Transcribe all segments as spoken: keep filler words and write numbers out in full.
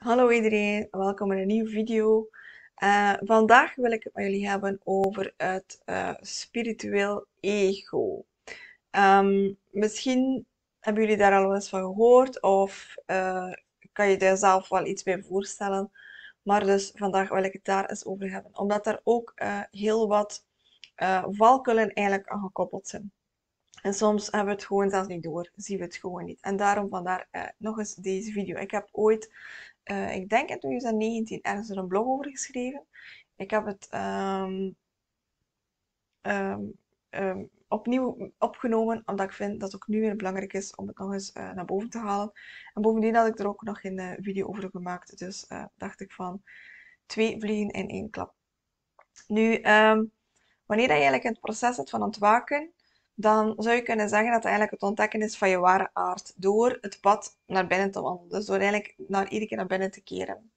Hallo iedereen, welkom in een nieuwe video. Eh, vandaag wil ik het met jullie hebben over het eh, spiritueel ego. Ehm, misschien hebben jullie daar al wel eens van gehoord of eh, kan je daar zelf wel iets bij voorstellen. Maar dus vandaag wil ik het daar eens over hebben, omdat er ook eh, heel wat eh, valkuilen eigenlijk aan gekoppeld zijn. En soms hebben we het gewoon zelfs niet door, zien we het gewoon niet. En daarom vandaar eh, nog eens deze video. Ik heb ooit, eh, ik denk in twintig negentien, ergens er een blog over geschreven. Ik heb het ehm, ehm, ehm, opnieuw opgenomen, omdat ik vind dat het ook nu weer belangrijk is om het nog eens eh, naar boven te halen. En bovendien had ik er ook nog een eh, video over gemaakt. Dus eh, dacht ik van twee vliegen in één klap. Nu, ehm, wanneer je eigenlijk in het proces zit van ontwaken, dan zou je kunnen zeggen dat het eigenlijk het ontdekken is van je ware aard. Door het pad naar binnen te wandelen. Dus door eigenlijk naar iedere keer naar binnen te keren.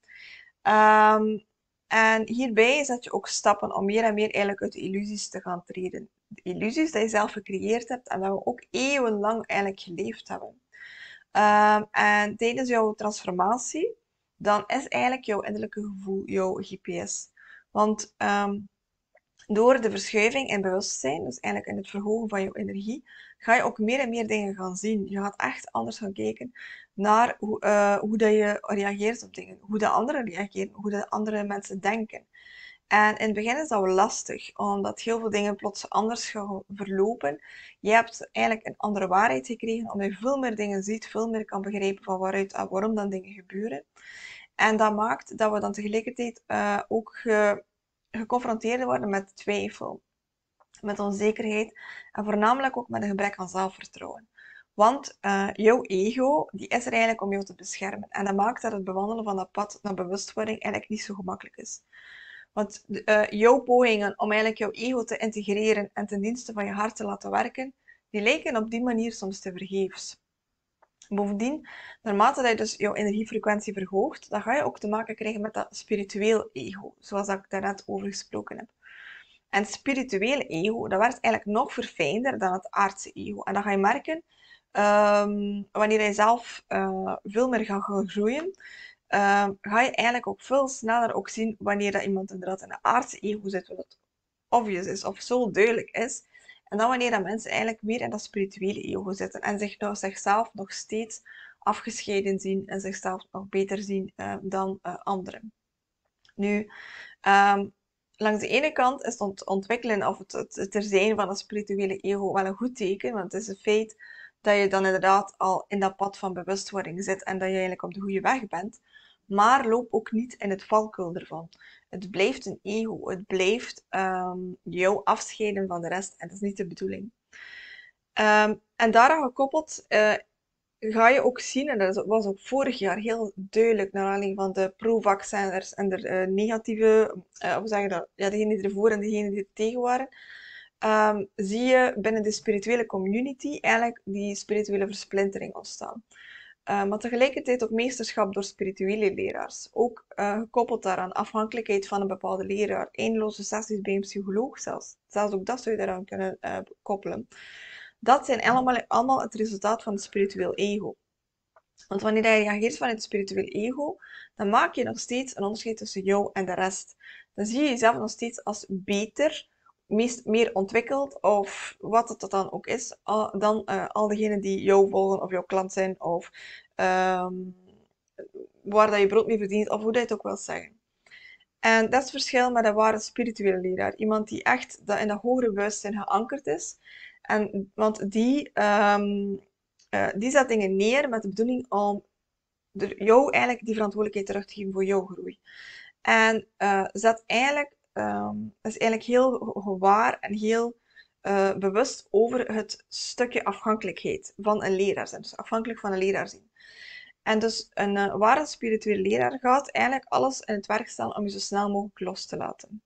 Ehm, en hierbij zet je ook stappen om meer en meer eigenlijk uit de illusies te gaan treden. De illusies die je zelf gecreëerd hebt en dat we ook eeuwenlang eigenlijk geleefd hebben. Ehm, en tijdens jouw transformatie, dan is eigenlijk jouw innerlijke gevoel jouw G P S. Want ehm, door de verschuiving in bewustzijn, dus eigenlijk in het verhogen van je energie, ga je ook meer en meer dingen gaan zien. Je gaat echt anders gaan kijken naar hoe, uh, hoe dat je reageert op dingen, hoe de anderen reageren, hoe de andere mensen denken. En in het begin is dat wel lastig, omdat heel veel dingen plots anders gaan verlopen. Je hebt eigenlijk een andere waarheid gekregen, omdat je veel meer dingen ziet, veel meer kan begrijpen van waaruit en waarom dan dingen gebeuren. En dat maakt dat we dan tegelijkertijd uh, ook ge geconfronteerd worden met twijfel, met onzekerheid en voornamelijk ook met een gebrek aan zelfvertrouwen. Want uh, jouw ego die is er eigenlijk om jou te beschermen. En dat maakt dat het bewandelen van dat pad naar bewustwording eigenlijk niet zo gemakkelijk is. Want uh, jouw pogingen om eigenlijk jouw ego te integreren en ten dienste van je hart te laten werken, die lijken op die manier soms te vergeefs. Bovendien, naarmate dat je dus jouw energiefrequentie verhoogt, dan ga je ook te maken krijgen met dat spiritueel ego, zoals ik daarnet over gesproken heb. En het spirituele ego, dat werkt eigenlijk nog verfijnder dan het aardse ego. En dat ga je merken um, wanneer je zelf uh, veel meer gaat groeien, uh, ga je eigenlijk ook veel sneller ook zien wanneer dat iemand inderdaad in het aardse ego zit, wat obvious is of zo duidelijk is. En dan wanneer dat mensen eigenlijk meer in dat spirituele ego zitten en zich nou zichzelf nog steeds afgescheiden zien en zichzelf nog beter zien uh, dan uh, anderen. Nu, um, langs de ene kant is het ontwikkelen of het, het, het er zijn van een spirituele ego wel een goed teken, want het is een feit dat je dan inderdaad al in dat pad van bewustwording zit en dat je eigenlijk op de goede weg bent. Maar loop ook niet in het valkuil ervan. Het blijft een ego. Het blijft um, jou afscheiden van de rest. En dat is niet de bedoeling. Um, en daaraan gekoppeld uh, ga je ook zien, en dat was ook vorig jaar heel duidelijk naar aanleiding van de pro-vacciners en de uh, negatieve, uh, hoe zeg je dat, ja, degenen die ervoor en degenen die er tegen waren, um, zie je binnen de spirituele community eigenlijk die spirituele versplintering ontstaan. Uh, maar tegelijkertijd ook meesterschap door spirituele leraars. Ook uh, gekoppeld daaraan afhankelijkheid van een bepaalde leraar. Eindeloze sessies bij een psycholoog zelfs. Zelfs ook dat zou je daaraan kunnen uh, koppelen. Dat zijn allemaal, allemaal het resultaat van het spiritueel ego. Want wanneer je reageert vanuit het spiritueel ego, dan maak je nog steeds een onderscheid tussen jou en de rest. Dan zie je jezelf nog steeds als beter, meest, meer ontwikkeld, of wat het dan ook is, dan uh, al diegenen die jou volgen of jouw klant zijn, of um, waar dat je brood mee verdient, of hoe dat je het ook wil zeggen. En dat is het verschil met een ware spirituele leraar. Iemand die echt in dat hogere bewustzijn geankerd is. En, want die, um, uh, die zet dingen neer met de bedoeling om de, jou eigenlijk die verantwoordelijkheid terug te geven voor jouw groei. En uh, zet eigenlijk, um, is eigenlijk heel gewaar en heel uh, bewust over het stukje afhankelijkheid van een leraar zijn. Dus afhankelijk van een leraar zien. En dus een uh, ware spirituele leraar gaat eigenlijk alles in het werk stellen om je zo snel mogelijk los te laten.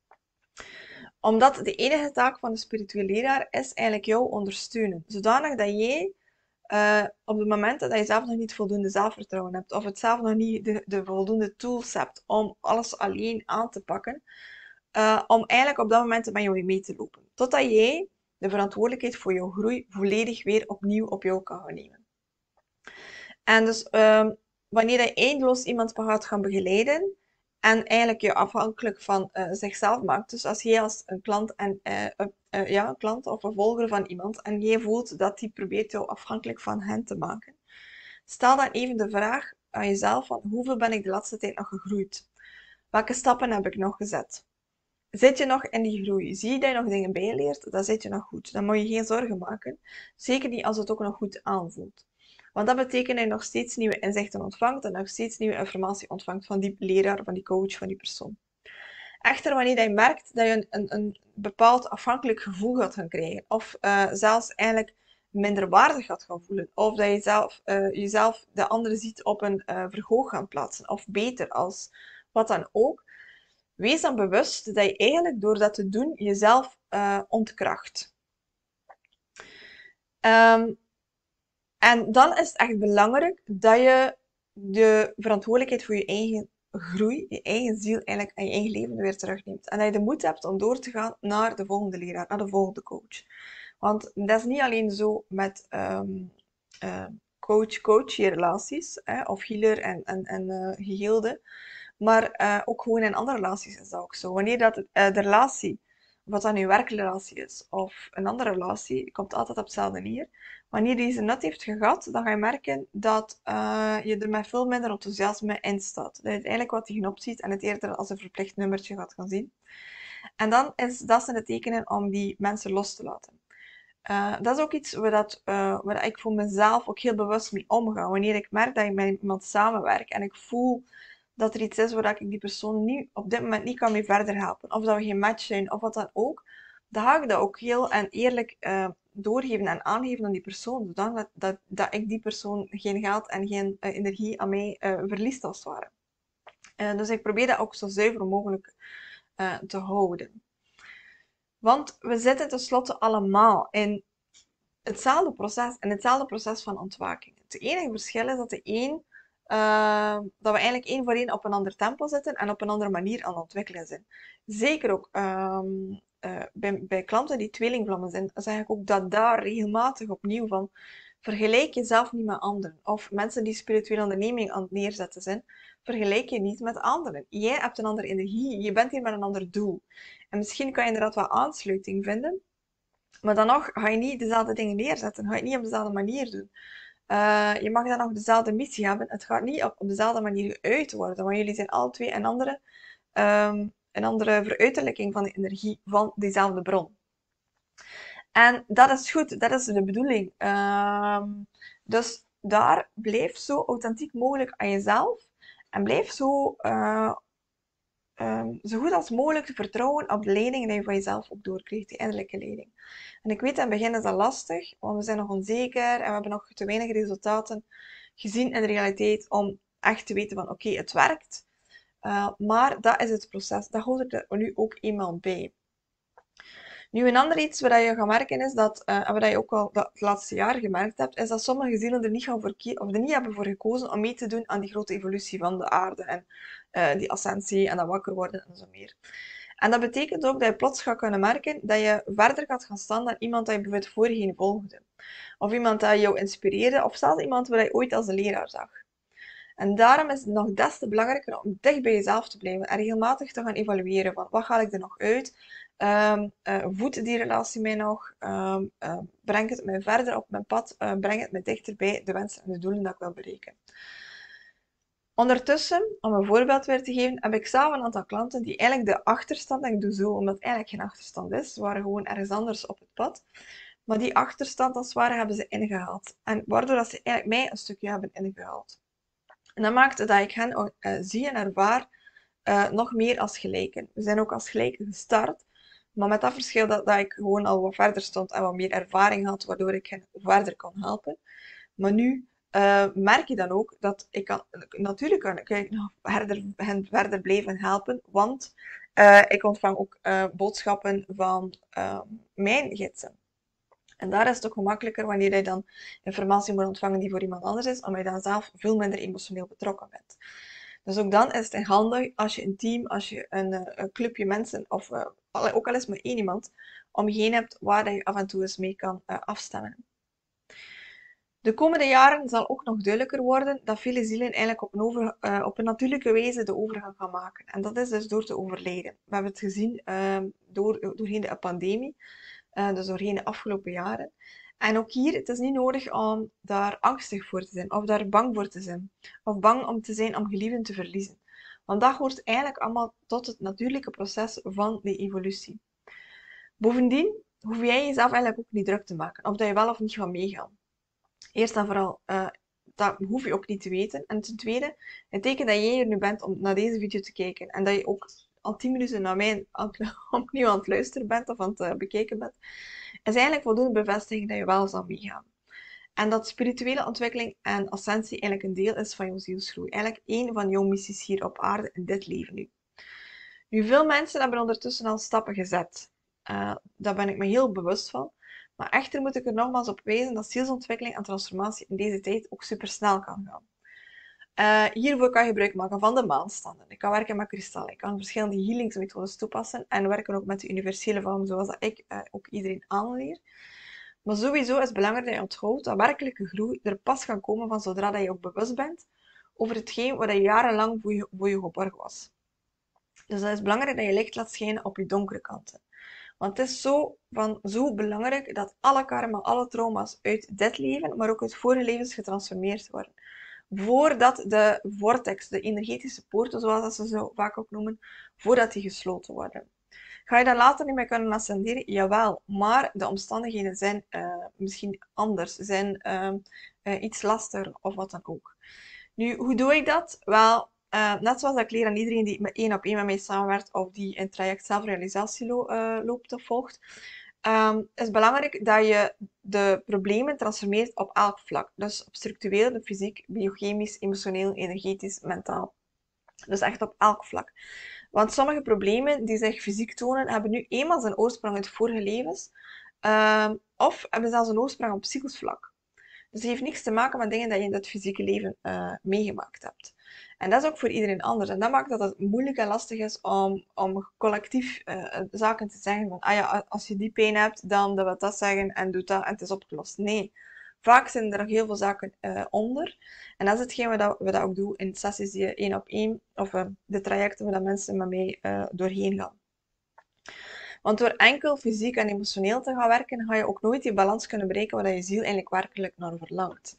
Omdat de enige taak van de spirituele leraar is eigenlijk jou ondersteunen. Zodanig dat jij uh, op de momenten dat je zelf nog niet voldoende zelfvertrouwen hebt, of het zelf nog niet de, de voldoende tools hebt om alles alleen aan te pakken, uh, om eigenlijk op dat moment met jou mee te lopen. Totdat jij de verantwoordelijkheid voor jouw groei volledig weer opnieuw op jou kan gaan nemen. En dus um, wanneer je eindeloos iemand gaat gaan begeleiden en eigenlijk je afhankelijk van uh, zichzelf maakt. Dus als jij als een klant, en, uh, uh, uh, ja, een klant of een volger van iemand en jij voelt dat die probeert jou afhankelijk van hen te maken, stel dan even de vraag aan jezelf van hoeveel ben ik de laatste tijd nog gegroeid? Welke stappen heb ik nog gezet? Zit je nog in die groei? Zie je dat je nog dingen bijleert? Dan zit je nog goed. Dan moet je geen zorgen maken. Zeker niet als het ook nog goed aanvoelt. Want dat betekent dat je nog steeds nieuwe inzichten ontvangt en nog steeds nieuwe informatie ontvangt van die leraar, van die coach, van die persoon. Echter, wanneer je merkt dat je een, een, een bepaald afhankelijk gevoel gaat gaan krijgen, of uh, zelfs eigenlijk minderwaardig gaat gaan voelen, of dat je zelf, uh, jezelf de andere ziet op een uh, verhoog gaan plaatsen, of beter als wat dan ook, wees dan bewust dat je eigenlijk door dat te doen jezelf uh, ontkracht. Um, en dan is het echt belangrijk dat je de verantwoordelijkheid voor je eigen groei, je eigen ziel eigenlijk en je eigen leven weer terugneemt. En dat je de moed hebt om door te gaan naar de volgende leraar, naar de volgende coach. Want dat is niet alleen zo met um, uh, coach-coach relaties, hè, of healer en, en, en uh, geheelde, maar uh, ook gewoon in andere relaties is dat ook zo. Wanneer dat, uh, de relatie, wat dat nu een werkrelatie is, of een andere relatie, komt altijd op hetzelfde neer. Wanneer die zijn nut heeft gehad, dan ga je merken dat uh, je er met veel minder enthousiasme in staat. Dat je het eigenlijk wat tegenop ziet en het eerder als een verplicht nummertje gaat gaan zien. En dan is dat zijn de tekenen om die mensen los te laten. Uh, dat is ook iets waar, dat, uh, waar ik voor mezelf ook heel bewust mee omga. Wanneer ik merk dat ik met iemand samenwerk en ik voel dat er iets is waar ik die persoon niet, op dit moment niet kan mee verder helpen, of dat we geen match zijn, of wat dan ook, dan ga ik dat ook heel en eerlijk uh, doorgeven en aangeven aan die persoon, zodat dat, dat ik die persoon geen geld en geen uh, energie aan mij uh, verliest als het ware. Uh, dus ik probeer dat ook zo zuiver mogelijk uh, te houden. Want we zitten tenslotte allemaal in hetzelfde proces, in hetzelfde proces van ontwaking. Het enige verschil is dat de een, uh, dat we eigenlijk één voor één op een ander tempo zitten en op een andere manier aan het ontwikkelen zijn. Zeker ook um, uh, bij, bij klanten die tweelingvlammen zijn, zeg ik ook dat daar regelmatig opnieuw van vergelijk jezelf niet met anderen. Of mensen die spirituele onderneming aan het neerzetten zijn, vergelijk je niet met anderen. Jij hebt een andere energie, je bent hier met een ander doel. En misschien kan je inderdaad wel aansluiting vinden, maar dan nog ga je niet dezelfde dingen neerzetten. Ga je het niet op dezelfde manier doen. Uh, je mag dan nog dezelfde missie hebben. Het gaat niet op, op dezelfde manier geuit worden. Want jullie zijn alle twee een andere, um, een andere veruiterlijking van de energie van diezelfde bron. En dat is goed. Dat is de bedoeling. Um, dus daar blijf zo authentiek mogelijk aan jezelf. En blijf zo... Uh, Um, zo goed als mogelijk te vertrouwen op de leiding die je van jezelf ook doorkrijgt, die innerlijke leiding. En ik weet, in het begin is dat lastig, want we zijn nog onzeker en we hebben nog te weinig resultaten gezien in de realiteit om echt te weten van oké, okay, het werkt. Uh, maar dat is het proces, dat hoort er nu ook eenmaal bij. Nu, een ander iets wat je gaat merken is dat, uh, en wat je ook al het laatste jaar gemerkt hebt, is dat sommige zielen er niet, gaan voor of er niet hebben voor gekozen om mee te doen aan die grote evolutie van de aarde en uh, die ascensie en dat wakker worden en zo meer. En dat betekent ook dat je plots gaat kunnen merken dat je verder gaat gaan staan dan iemand dat je bijvoorbeeld voorheen volgde. Of iemand dat jou inspireerde, of zelfs iemand waar je ooit als een leraar zag. En daarom is het nog des te belangrijker om dicht bij jezelf te blijven en regelmatig te gaan evalueren van wat haal ik er nog uit, um, uh, voedt die relatie mij nog, um, uh, brengt het mij verder op mijn pad, uh, brengt het mij dichter bij de wensen en de doelen dat ik wil bereiken. Ondertussen, om een voorbeeld weer te geven, heb ik zelf een aantal klanten die eigenlijk de achterstand, en ik doe zo omdat het eigenlijk geen achterstand is, ze waren gewoon ergens anders op het pad, maar die achterstand als het ware hebben ze ingehaald. En waardoor dat ze eigenlijk mij een stukje hebben ingehaald. En dat maakt dat ik hen uh, zie en ervaar uh, nog meer als gelijken. We zijn ook als gelijken gestart, maar met dat verschil dat, dat ik gewoon al wat verder stond en wat meer ervaring had, waardoor ik hen verder kon helpen. Maar nu uh, merk je dan ook dat ik kan, natuurlijk kan ik nog verder, hen verder blijven helpen, want uh, ik ontvang ook uh, boodschappen van uh, mijn gidsen. En daar is het ook gemakkelijker wanneer je dan informatie moet ontvangen die voor iemand anders is, omdat je dan zelf veel minder emotioneel betrokken bent. Dus ook dan is het handig als je een team, als je een, een clubje mensen, of uh, ook al is maar één iemand, om je heen hebt waar je af en toe eens mee kan uh, afstemmen. De komende jaren zal ook nog duidelijker worden dat vele zielen eigenlijk op een, over, uh, op een natuurlijke wijze de overgang gaan maken. En dat is dus door te overlijden. We hebben het gezien uh, door, doorheen de pandemie, uh, dus doorheen de afgelopen jaren. En ook hier, het is niet nodig om daar angstig voor te zijn, of daar bang voor te zijn, of bang om te zijn om geliefden te verliezen. Want dat hoort eigenlijk allemaal tot het natuurlijke proces van die evolutie. Bovendien hoef jij jezelf eigenlijk ook niet druk te maken, of dat je wel of niet gaat meegaan. Eerst en vooral, uh, dat hoef je ook niet te weten. En ten tweede, het teken dat jij er nu bent om naar deze video te kijken en dat je ook al tien minuten naar mij opnieuw aan het luisteren bent of aan het uh, bekijken bent, is eigenlijk voldoende bevestiging dat je wel zal meegaan. En dat spirituele ontwikkeling en ascensie eigenlijk een deel is van jouw zielsgroei. Eigenlijk één van jouw missies hier op aarde in dit leven nu. Nu, veel mensen hebben ondertussen al stappen gezet. Uh, daar ben ik me heel bewust van. Maar echter moet ik er nogmaals op wijzen dat zielsontwikkeling en transformatie in deze tijd ook supersnel kan gaan. Uh, hiervoor kan je gebruik maken van de maanstanden. Ik kan werken met kristallen. Ik kan verschillende healingsmethodes toepassen en werken ook met de universele vorm zoals dat ik uh, ook iedereen aanleer. Maar sowieso is het belangrijk dat je onthoudt dat werkelijke groei er pas kan komen van zodra dat je ook bewust bent over hetgeen wat je jarenlang voor je, voor je geborgen was. Dus dat is belangrijk dat je licht laat schijnen op je donkere kanten. Want het is zo, van, zo belangrijk dat alle karma, alle trauma's uit dit leven, maar ook uit vorige levens getransformeerd worden. Voordat de vortex, de energetische poorten, zoals ze zo vaak ook noemen, voordat die gesloten worden. Ga je daar later niet mee kunnen ascenderen? Jawel, maar de omstandigheden zijn uh, misschien anders, zijn uh, uh, iets lastiger of wat dan ook. Nu, hoe doe ik dat? Wel, uh, net zoals ik leer aan iedereen die met één op één met mij samenwerkt of die een traject zelfrealisatie lo uh, loopt of volgt, um, is belangrijk dat je de problemen transformeert op elk vlak. Dus op structureel, fysiek, biochemisch, emotioneel, energetisch, mentaal. Dus echt op elk vlak. Want sommige problemen die zich fysiek tonen, hebben nu eenmaal zijn oorsprong uit vorige levens, uh, of hebben zelfs een oorsprong op psychisch vlak. Dus het heeft niks te maken met dingen dat je in het fysieke leven uh, meegemaakt hebt. En dat is ook voor iedereen anders. En dat maakt dat het moeilijk en lastig is om, om collectief uh, zaken te zeggen van, ah ja, als je die pijn hebt, dan wil dat zeggen en doe dat en het is opgelost. Nee. Vaak zijn er nog heel veel zaken uh, onder. En dat is hetgeen wat we dat ook doen in sessies die één op één, of uh, de trajecten waar mensen met mij uh, doorheen gaan. Want door enkel fysiek en emotioneel te gaan werken, ga je ook nooit die balans kunnen bereiken waar je ziel eigenlijk werkelijk naar verlangt.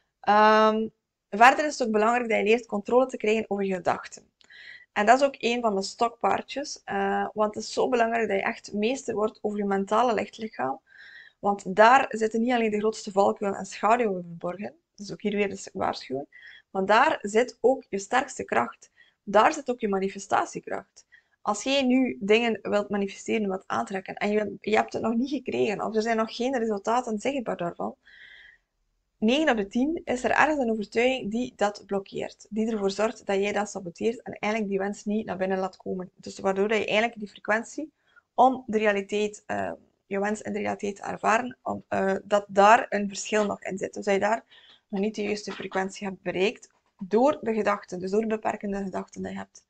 Um, verder is het ook belangrijk dat je leert controle te krijgen over je gedachten. En dat is ook een van mijn stokpaardjes, uh, want het is zo belangrijk dat je echt meester wordt over je mentale lichtlichaam. Want daar zitten niet alleen de grootste valkuilen en schaduwen verborgen, dus ook hier weer een waarschuwing, maar daar zit ook je sterkste kracht. Daar zit ook je manifestatiekracht. Als jij nu dingen wilt manifesteren, wilt aantrekken, en je, je hebt het nog niet gekregen, of er zijn nog geen resultaten zichtbaar daarvan, negen op de tien is er ergens een overtuiging die dat blokkeert. Die ervoor zorgt dat jij dat saboteert en eigenlijk die wens niet naar binnen laat komen. Dus waardoor dat je eigenlijk die frequentie om de realiteit, uh, je wens in de realiteit te ervaren, om, uh, dat daar een verschil nog in zit. Dus dat je daar nog niet de juiste frequentie hebt bereikt door de gedachten, dus door de beperkende gedachten die je hebt.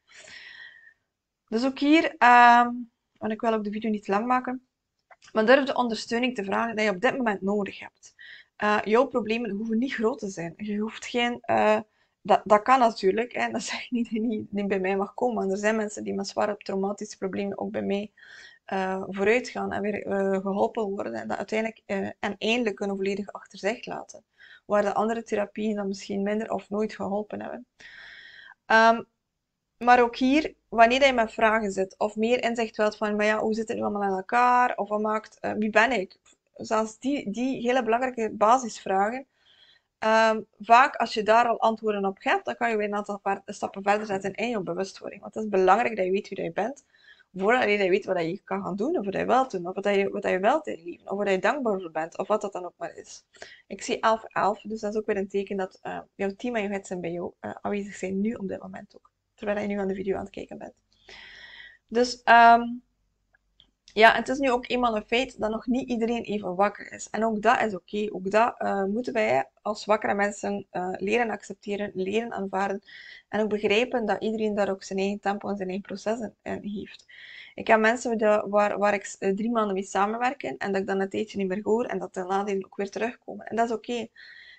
Dus ook hier, uh, want ik wil ook de video niet lang maken, maar durf de ondersteuning te vragen die je op dit moment nodig hebt. Uh, jouw problemen hoeven niet groot te zijn. Je hoeft geen... Uh, dat, dat kan natuurlijk, hè. Dat zeg ik niet dat je niet, niet bij mij mag komen. Maar er zijn mensen die met zware traumatische problemen ook bij mij uh, vooruit gaan en weer uh, geholpen worden. En dat uiteindelijk uh, en eindelijk kunnen volledig achter zich laten. Waar de andere therapieën dan misschien minder of nooit geholpen hebben. Um, maar ook hier, wanneer je met vragen zit of meer inzicht wilt van, maar ja, hoe zit het nu allemaal aan elkaar? Of wat maakt, uh, wie ben ik? Zelfs die, die hele belangrijke basisvragen. Um, vaak als je daar al antwoorden op hebt, dan kan je weer een aantal stappen verder zetten in je bewustwording. Want het is belangrijk dat je weet wie je bent, voordat je weet wat je kan gaan doen, of wat je wilt doen, of wat je, wat je wilt in je leven, of waar je dankbaar voor bent, of wat dat dan ook maar is. Ik zie elf elf, dus dat is ook weer een teken dat uh, jouw team en je gidsen bij jou uh, aanwezig zijn, nu op dit moment ook. Terwijl je nu aan de video aan het kijken bent. Dus um, ja, het is nu ook eenmaal een feit dat nog niet iedereen even wakker is. En ook dat is oké. Okay. Ook dat uh, moeten wij als wakkere mensen uh, leren accepteren, leren aanvaarden. En ook begrijpen dat iedereen daar ook zijn eigen tempo en zijn eigen processen in heeft. Ik heb mensen de, waar, waar ik uh, drie maanden mee samenwerken en dat ik dan een tijdje niet meer hoor en dat de nadelen ook weer terugkomen. En dat is oké. Okay.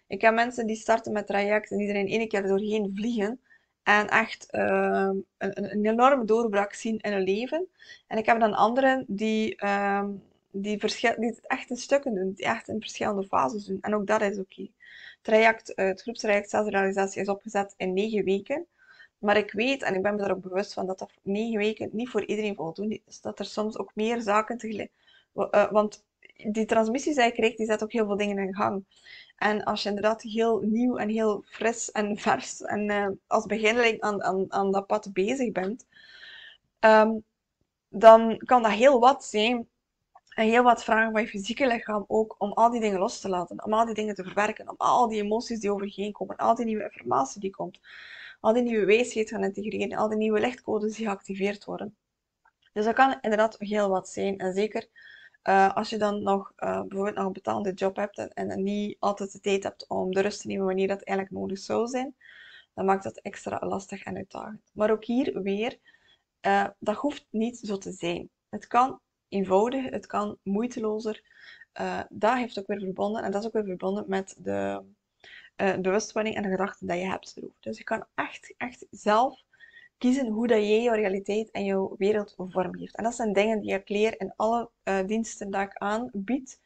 Ik heb mensen die starten met trajecten en die er in één keer doorheen vliegen en echt uh, een, een enorme doorbraak zien in hun leven. En ik heb dan anderen die, uh, die, verschil, die het echt in stukken doen, die echt in verschillende fases doen. En ook dat is oké. Okay. Traject, uh, het groepstraject zelfrealisatie is opgezet in negen weken. Maar ik weet, en ik ben me daar ook bewust van, dat dat negen weken niet voor iedereen voldoende is. Dat er soms ook meer zaken tegelijk... Uh, want die transmissies die je krijgt, die zetten ook heel veel dingen in gang. En als je inderdaad heel nieuw en heel fris en vers en uh, als beginneling aan, aan, aan dat pad bezig bent, um, dan kan dat heel wat zijn. En heel wat vragen van je fysieke lichaam ook om al die dingen los te laten, om al die dingen te verwerken, om al die emoties die overheen komen, al die nieuwe informatie die komt, al die nieuwe wijsheid gaan integreren, al die nieuwe lichtcodes die geactiveerd worden. Dus dat kan inderdaad heel wat zijn. En zeker uh, als je dan nog uh, bijvoorbeeld nog een betaalde job hebt en, en niet altijd de tijd hebt om de rust te nemen wanneer dat eigenlijk nodig zou zijn, dan maakt dat extra lastig en uitdagend. Maar ook hier weer, uh, dat hoeft niet zo te zijn. Het kan eenvoudig, het kan moeitelozer. Uh, dat heeft ook weer verbonden, en dat is ook weer verbonden met de uh, bewustwording en de gedachten die je hebt erover. Dus je kan echt, echt zelf kiezen hoe dat jij jouw realiteit en jouw wereld vormgeeft. En dat zijn dingen die ik leer in alle uh, diensten die ik aanbied.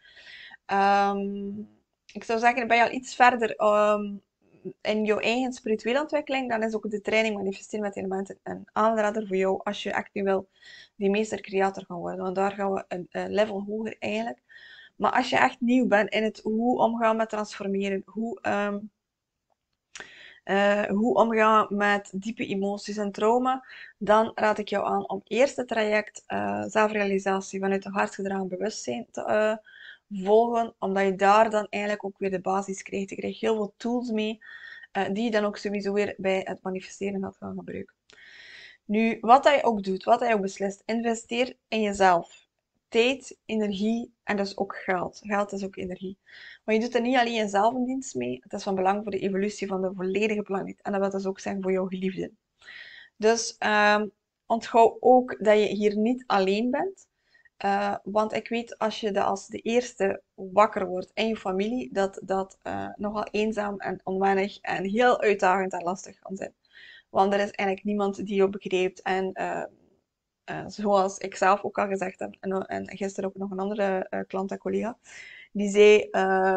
Um, ik zou zeggen, ben je al iets verder um, in jouw eigen spirituele ontwikkeling, dan is ook de training Manifesteren met Elementen een aanrader voor jou als je echt nu wil die meester-creator gaan worden. Want daar gaan we een, een level hoger eigenlijk. Maar als je echt nieuw bent in het hoe omgaan met transformeren, hoe... Um, Uh, hoe omgaan met diepe emoties en trauma, dan raad ik jou aan om eerst het traject uh, zelfrealisatie vanuit het hartgedragen bewustzijn te uh, volgen, omdat je daar dan eigenlijk ook weer de basis krijgt. Je krijgt heel veel tools mee, uh, die je dan ook sowieso weer bij het manifesteren gaat gaan gebruiken. Nu, wat dat je ook doet, wat dat je ook beslist, investeer in jezelf. Tijd, energie en dus ook geld. Geld is ook energie. Maar je doet er niet alleen jezelf een dienst mee. Het is van belang voor de evolutie van de volledige planeet. En dat wil dus ook zijn voor jouw geliefden. Dus um, onthoud ook dat je hier niet alleen bent. Uh, want ik weet als je de, als de eerste wakker wordt in je familie, dat dat uh, nogal eenzaam en onwennig en heel uitdagend en lastig kan zijn. Want er is eigenlijk niemand die je begrijpt. En uh, uh, zoals ik zelf ook al gezegd heb, en, en gisteren ook nog een andere uh, klant en collega, die zei, uh,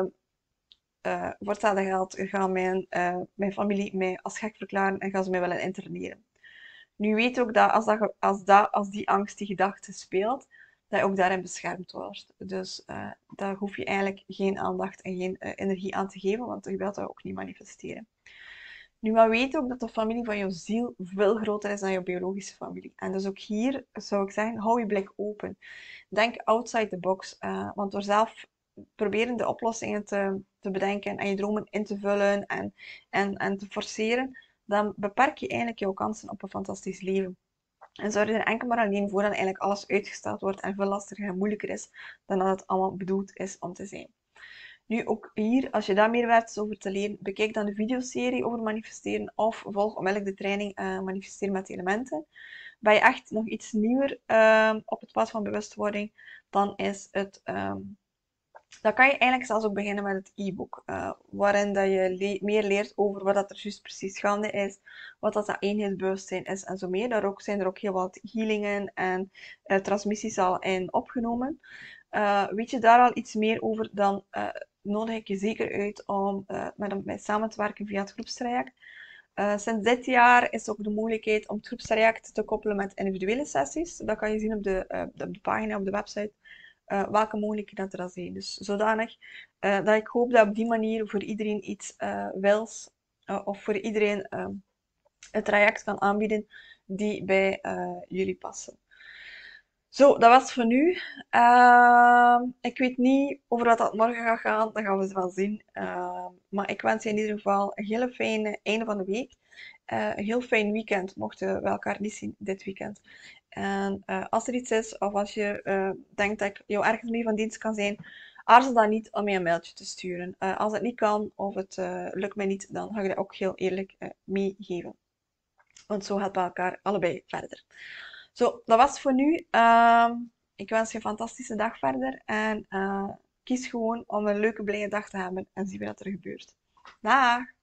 uh, voor hetzelfde geld gaat mijn, uh, mijn familie mij als gek verklaren en gaan ze mij willen interneren. Nu weet ook dat als, dat, als, dat, als die angst, die gedachte speelt, dat je ook daarin beschermd wordt. Dus uh, daar hoef je eigenlijk geen aandacht en geen uh, energie aan te geven, want je wilt dat ook niet manifesteren. Nu, maar weet ook dat de familie van jouw ziel veel groter is dan jouw biologische familie. En dus ook hier zou ik zeggen, hou je blik open. Denk outside the box. Uh, want door zelf proberen de oplossingen te, te bedenken en je dromen in te vullen en, en, en te forceren, dan beperk je eigenlijk jouw kansen op een fantastisch leven. En zorg je er enkel maar alleen voor dat eigenlijk alles uitgesteld wordt en veel lastiger en moeilijker is dan dat het allemaal bedoeld is om te zijn. Nu, ook hier, als je daar meer wilt over te leren, bekijk dan de videoserie over manifesteren of volg onmiddellijk de training uh, Manifesteren met Elementen. Ben je echt nog iets nieuwer uh, op het pad van bewustwording, dan is het... Um, dan kan je eigenlijk zelfs ook beginnen met het e-book, uh, waarin dat je le meer leert over wat dat er juist precies gaande is, wat dat, dat eenheidsbewustzijn is en zo meer. Daar ook, zijn er ook heel wat healingen en uh, transmissies al in opgenomen. Uh, weet je daar al iets meer over, dan uh, nodig ik je zeker uit om uh, met mij samen te werken via het groepstraject. Uh, sinds dit jaar is ook de mogelijkheid om het groepstraject te koppelen met individuele sessies. Dat kan je zien op de, uh, op de pagina, op de website. Uh, welke mogelijkheden er zijn. Dus zodanig uh, dat ik hoop dat op die manier voor iedereen iets uh, wils uh, of voor iedereen uh, een traject kan aanbieden die bij uh, jullie passen. Zo, dat was voor nu. Uh, ik weet niet over wat dat morgen gaat gaan, dat gaan we wel zien. Uh, maar ik wens je in ieder geval een hele fijne einde van de week. Uh, een heel fijn weekend, mochten we elkaar niet zien dit weekend. En uh, als er iets is, of als je uh, denkt dat ik jou ergens mee van dienst kan zijn, aarzel dan niet om mij een mailtje te sturen. Uh, als het niet kan, of het uh, lukt mij niet, dan ga ik dat ook heel eerlijk uh, meegeven. Want zo gaat bij elkaar allebei verder. Zo, dat was het voor nu. Uh, ik wens je een fantastische dag verder. En uh, kies gewoon om een leuke, blije dag te hebben. En zie wat er gebeurt. Dag!